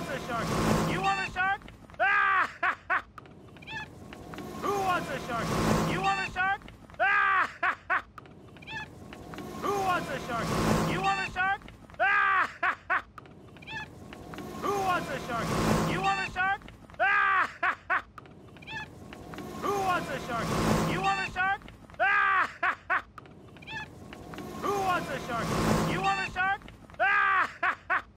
wants a shark? You want a shark? Ah! Who wants a shark? You want a shark? Ah! Who wants a shark? You want a shark? Ah! Who wants a shark?